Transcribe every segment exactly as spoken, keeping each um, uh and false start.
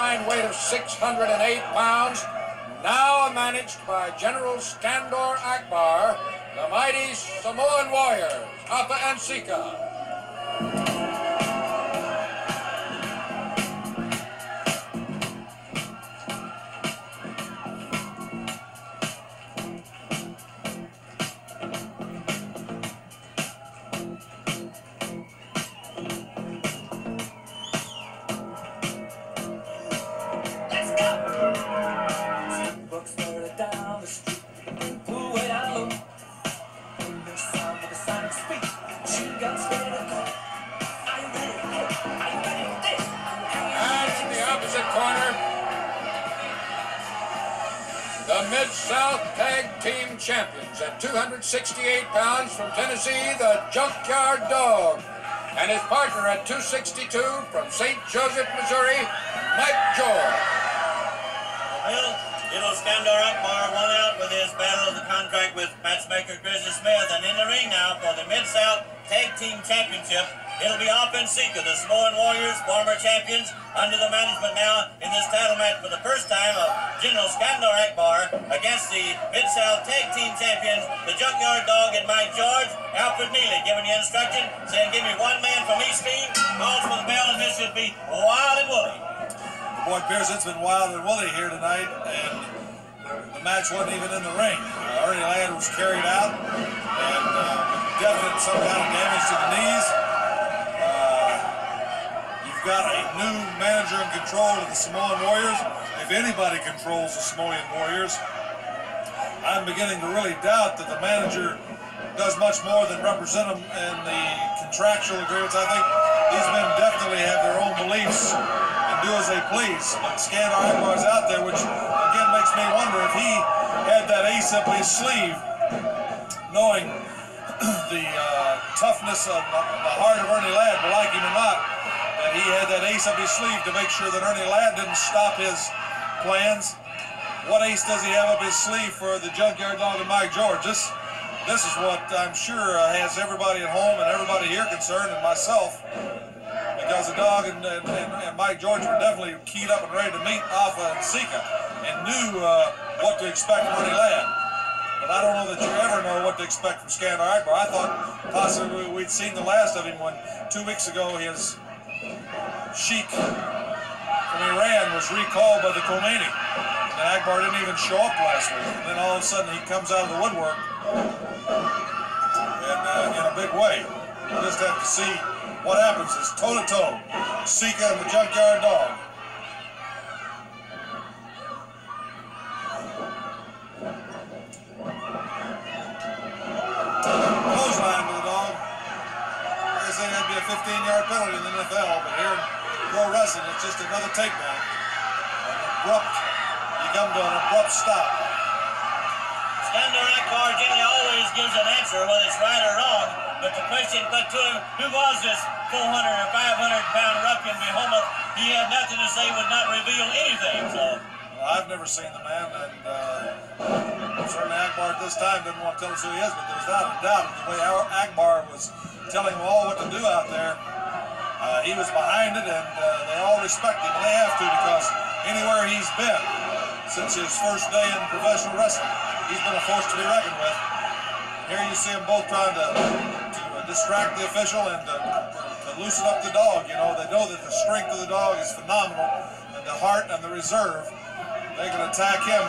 combined weight of six hundred eight pounds, now managed by General Skandor Akbar, the mighty Samoan warriors, Afa and Sika. The Mid-South Tag Team Champions at two hundred sixty-eight pounds from Tennessee, the Junkyard Dog. And his partner at two sixty-two from Saint Joseph, Missouri, Mike George. Well, General Skandor Akbar won out with his battle of the contract with matchmaker Grizzly Smith. And in the ring now for the Mid-South Tag Team Championship, it'll be Afa and Sika, the Samoan Warriors, former champions, under the management now in this title match for the first time of General Skandor Akbar against the Mid-South Tag Team Champions, the Junkyard Dog and Mike George. Alfred Neely giving you instruction, saying give me one man from each team, calls for the bell, and this should be Wild and Woolly. Boy, Pierce, it's been Wild and Woolly here tonight, and the match wasn't even in the ring. Uh, Ernie Ladd was carried out, and uh, with definite some kind of damage to the knees. Got a new manager in control of the Samoan Warriors. If anybody controls the Samoan Warriors, I'm beginning to really doubt that the manager does much more than represent them in the contractual agreements. I think these men definitely have their own beliefs and do as they please. But Skandor Akbar is out there, which again makes me wonder if he had that ace up his sleeve, knowing the uh, toughness of the heart of Ernie Ladd, but like him or not, that he had that ace up his sleeve to make sure that Ernie Ladd didn't stop his plans. What ace does he have up his sleeve for the Junkyard Dog and Mike George? This, this is what I'm sure uh, has everybody at home and everybody here concerned, and myself, because the Dog and, and, and, and Mike George were definitely keyed up and ready to meet Afa and Sika and knew uh, what to expect from Ernie Ladd. But I don't know that you ever know what to expect from Skandor Akbar. I thought possibly we'd seen the last of him when two weeks ago his Sheik from Iran was recalled by the Khomeini. And Akbar didn't even show up last week. And then all of a sudden he comes out of the woodwork and, uh, in a big way. We'll just have to see what happens. It's toe-to-toe. Sika and the Junkyard Dog. Clothesline to the Dog. Like I say, that'd be a fifteen yard penalty in the N F L, but here in pro wrestling, it's just another takedown. An abrupt, you come to an abrupt stop. Skandor Akbar generally always gives an answer, whether it's right or wrong, but the question put to him, who was this four hundred or five hundred pound ruffian behemoth? He had nothing to say, would not reveal anything, so. Well, I've never seen the man, and uh, certainly Akbar at this time didn't want to tell us who he is, but there's not a doubt that the way Akbar was telling them all what to do out there, uh, he was behind it, and uh, they all respect him, and they have to, because anywhere he's been since his first day in professional wrestling, he's been a force to be reckoned with. Here you see them both trying to, to uh, distract the official and to, to loosen up the Dog. You know, they know that the strength of the Dog is phenomenal, and the heart and the reserve. They can attack him.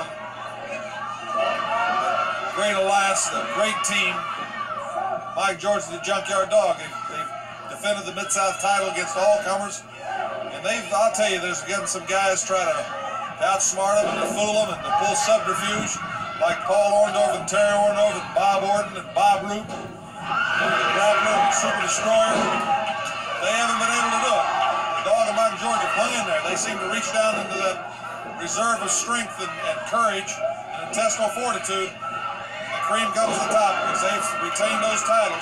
Great alliance, a great team. Mike George and the Junkyard Dog. They've, they've defended the Mid-South title against all comers. And they've, I'll tell you, there's again some guys try to outsmart them and to fool them and to pull subterfuge, like Paul Orndorff and Terry Orndorff and Bob Orton and Bob Roop, and the Grappler and Super Destroyer. They haven't been able to do it. The Dog and Mike George have hung in there. They seem to reach down into that reserve of strength and, and courage and intestinal fortitude. The cream comes to the top because they've retained those titles.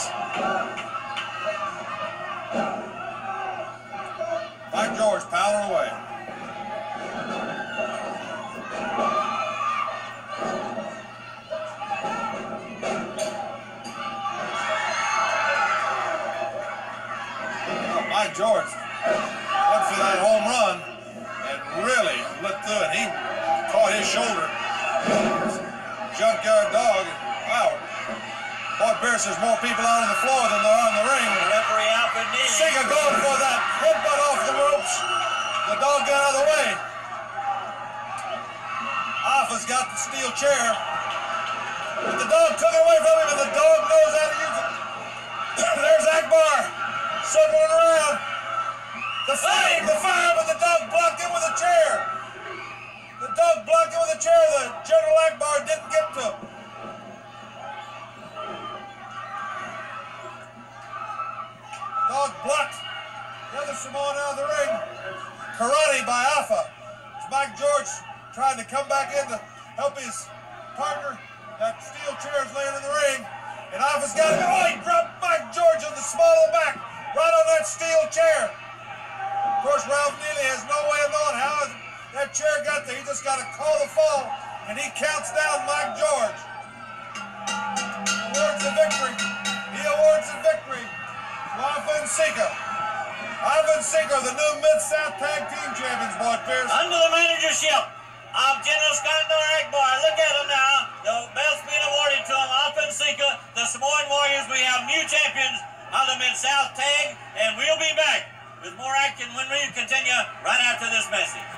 Mike George powering away. Mike George went for that home run and really lit through it. He caught his shoulder. Junkyard Dog. Wow. Boy, Pierce, there's more people out on the floor than there are in the ring. The referee Alfred Neely. Sika going for that headbutt off the ropes. The dog got out of the way. Alpha's got the steel chair. But the dog took it away from him, and the dog knows how to use it. There's Akbar circling around. The fire, the fire, but the dog blocked him with a chair. The dog blocked him with a chair. The General Akbar didn't get to him. Dog blocked the other Samoan out of the ring. Karate by Alpha. It's Mike George trying to come back in to help his partner. That steel chair is laying in the ring. And Alpha's got it. Oh, he dropped Mike George on the small of the back. Right on that steel chair. Of course, Ralph Neely has no way of knowing how that chair got there. He just got to call the fall. And he counts down Mike George. He awards the victory. He awards the victory. Alpha and Sika. Alpha and Sika, the new Mid-South Tag Team Champions, Boyd Pierce. Under the managership of General Skandar Akbar. Look at him now. The belt's being awarded to him. Alpha and Sika, the Samoan Warriors. We have new champions of the Mid-South Tag, and we'll be back with more action when we continue right after this message.